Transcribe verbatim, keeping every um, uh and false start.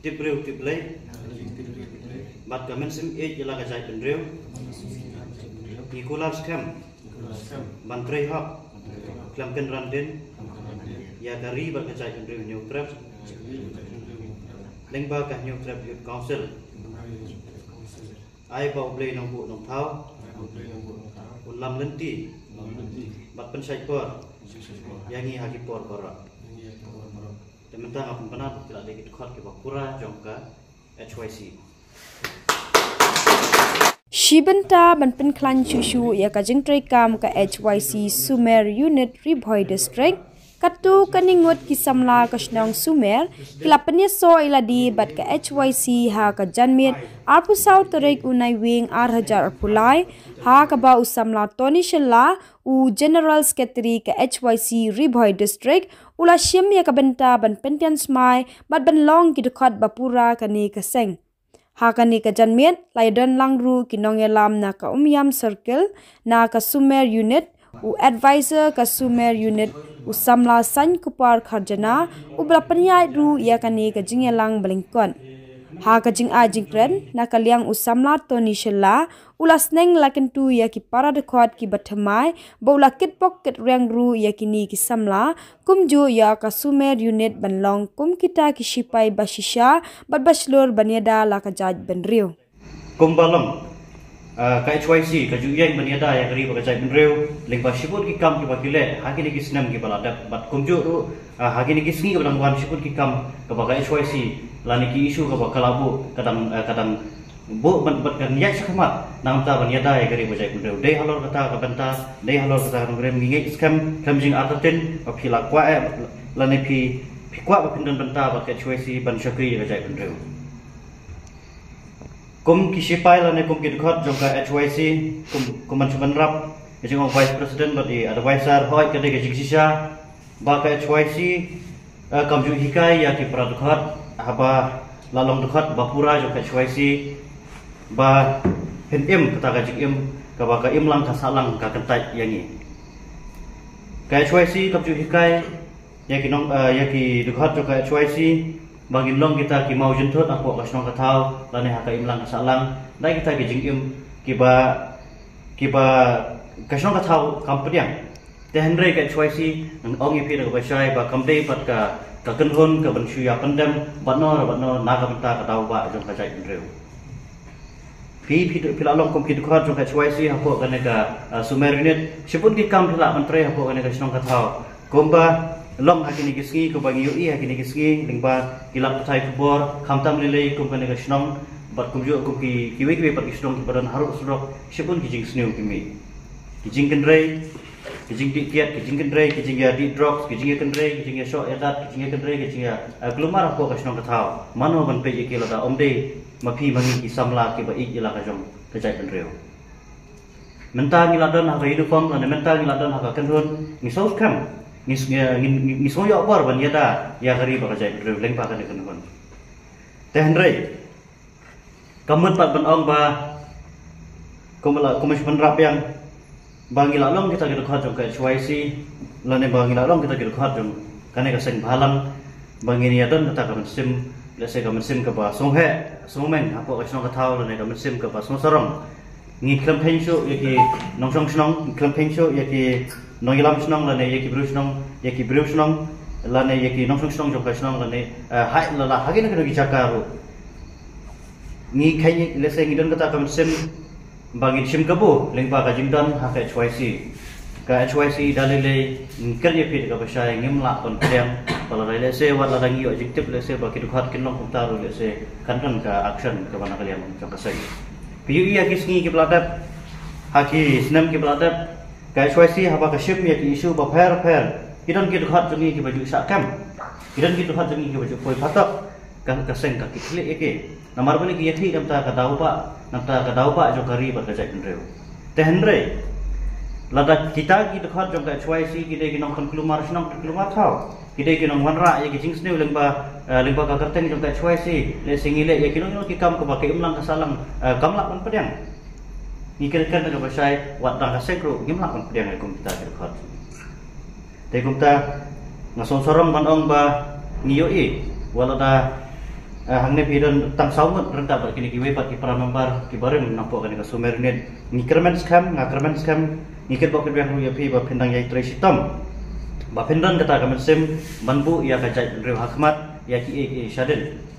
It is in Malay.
tip riu tip lay bat kamen sim e jela ka jai ben riu Nicolas Kem Bantrei Hak Klamken Randin ya dari bat ka jai ben riu New Trap lengba ka New Trap Youth Council ai bau blei nong bu nong thau ulam lenti bat pensai por yangi haki por kora tementang apun penat tidak ada khot ke bakura jongka H Y C Shibanta ban pen klan chushu ya ka jingtrai kam ka H Y C Sumer Unit Ribhoi District katu kaningot ki samla ka snong Sumer kilapnya so iladi bat ka H Y C ha ka janmit arpu sau torek unai wing ar hajar pulai ha ka ba usamla Tony Shella u General Secretary ka H Y C Ribhoi District ula shim ya ka benta ban pentian smai bat ban long ki dekat bapura kani ka seng ha kani ka janmit laidon langru ki nongelam na ka umyam circle na ka Sumer unit u advisor ka Sumer unit u samla san kupar kharjana u blapanya ru ya kani ka jingelang blingkon ha ka jing a jingkren na ka liang u samla Tony Shella ulas neng laken tu ya ki para dekhot ki bathamai bola kit pocket reng ru ya kini ki samla kumju ya ka Sumer unit banlong kum kita ki sipai basisha bat baslur baniada la ka jaj benriu kumbalong ka H Y C ka juyang baniada ya kari ba jaj benriu lengba siput ki kam ki bakile hakini ki snam ki balada bat kumju ru hakini ki singi ka wan siput ki kam ka ba H Y C lani ki isu ka ba kalabu kadang kadang bu ban ban kan yak sakmat nang ta ban yada ya gari bajai kunde dei halor kata ka banta dei halor kata kan grem ngi scam kamjing atatin apila kwa e lani pi pi kwa ba pindan banta ba ke chwesi ban shakri bajai kunde kum ki sipai lani kum ki khot jong ka H Y C kum kum man chuban rap jong vice president ba di advisor hoi ka de ke jigsisha ba ka H Y C kamju hikai ya ki pradkhot haba lalong dekat bapura jong ka H Y C ba hen im kata gajik im ka ba ka im lang ka salang ka kentai yangi ka H Y C kapju hikai ya ki nong ya ki dukhat ka H Y C bangin long kita ki mau jentot aku ka snong ka thau lane ha ka im lang ka salang dai kita ki jing im ki ba ki ba ka snong ka thau kampdiang te henry ka H Y C nang ongi pi ka ba shai ba kamdei pat ka ka kenhon ka ban shuya pandam batno batno na ka benta ka tau ba jong ka jai reu pi pi pila long kom ki dukhat jong ka H Y C hapo ka ne ka Sumer unit sipun ki kam pila mantre hapo ka ne ka snong ka thau komba long hakini kisgi ko bangi ui hakini kisgi lingba kilap thai kubor khamtam lele kom ka ne ka snong bat kumju ko ki kiwi kiwi pat ki snong ki badan haru sudok sipun ki jing sneu ki mi ki jing kendrei ki jing tiket ki jing kendrei ki jing ya di drops ki jing kendrei ki jing ya shot edat ki jing kendrei ki jing ya glumar hapo ka snong ka thau mano ban pe ki lada omde mapi mangi ki samla ki ba ik ila ka jong ka jai ben reu menta ngi ladon ha uniform lan menta ngi ladon ha ka kenhon ngi sos kam ngi ngi so yo bar ban yada ya gari ba ka jai ben reu leng pa ka ne kenhon ten rei kamun pat ban ong ba komala komis ban rap yang bangi lalong kita ki khat jong ka H Y C lan bangi lalong kita ki khat jong kane ka seng balang bangi ni adon kata ka sim let's say kamu sim ke ba song he song men apa ka snong ka thau le kamu sim ke ba song sarong ngi campaign show yaki nong song snong campaign show yaki nong ilam snong le yaki bru snong yaki bru snong la ne yaki nong song snong jong ka snong le hai la la hagin ka gi chakaru ngi khai let's say ngi don kata kamu sim bangi sim ke bu leng ba ka jingdan ha ka H Y C ka H Y C dalile kerja pit ka basai ngimla kon pedang kalau let's say wat ladang yo objektif let's say baki dukhat kinong kumtaru let's say kankan ka action ka bana kalian jong ka sai piu ya kisngi ki pladat haki snam ki pladat ka H Y C haba ka ship ya ki isu ba pher pher kidon ki dukhat jongi ki baju sakam kidon ki dukhat jongi ki baju poi patak ka ka seng ka kikle eke namar bani ki yathi namta ka dau pa namta ka dau pa jo kari ba ka jai reu tehenre lada kita ki dukhat jong ka H Y C ki de ki nong kan klumar snong klumar thau kidai kinong wanra ya ki jing sneu lengba lengba ka kerteng jong ka H Y C le singile ya kinong ki kam ko ba ke imlang ka salang kamla pan pedang ni kerkan ka basai wat dang ka sekru gimla pan pedang ai kum kita ki khat te kum ta ngason sorom ban ong ba ngiyo i walada hangne pidon tam saungot renta bar kini kiwe pat ki para member ki bareng nampo kan ka Sumer Unit ngikermen scam ngakermen scam ngikir bok kedua ya pi ba pendang yai tre sitam ba pendan kata kamen sim banbu ya ka jai rew hakmat ya ki e shaden